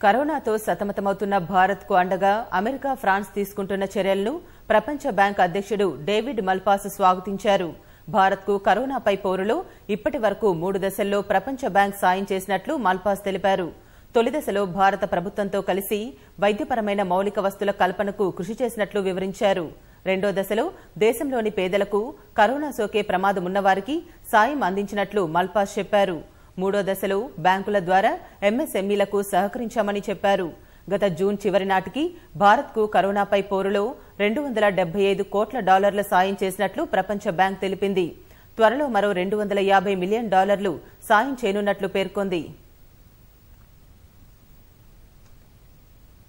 కరోనాతో సతమతమవుతున్న భారత్కు అండగా అమెరికా, ఫ్రాన్స్ తీసుకుంటున్న చర్యలను ప్రపంచ బ్యాంక్ అధ్యక్షుడు డేవిడ్ మల్పాస్ స్వాగతించారు. భారత్కు కరోనాపై పోరులో ఇప్పటి వరకు 3 దశల్లో ప్రపంచ బ్యాంక్ సాయం చేసినట్లు మల్పాస్ తెలిపారు. తొలి దశలో భారత ప్రభుత్వంతో కలిసి వైద్యపరమైన మౌలిక వస్తుల కల్పనకు కృషి చేసినట్లు వివరించారు. రెండో దశలో దేశంలోని పేదలకు, కరోనా సోకే ప్రమాదమున్నవారికి సాయం అందించినట్లు మల్పాస్ చెప్పారు. మూడో దశలో బ్యాంకుల ద్వారా ఎంఎస్ఎంఈలకు సహకరించామని చెప్పారు. గత జూన్ చివరి నాటికి భారత్కు కరోనాపై పోరులో $275 కోట్ల సాయం చేసినట్లు ప్రపంచ బ్యాంక్ తెలిపింది. త్వరలో మరో $250 మిలియన్ సాయం చేయనున్నట్లు పేర్కొంది.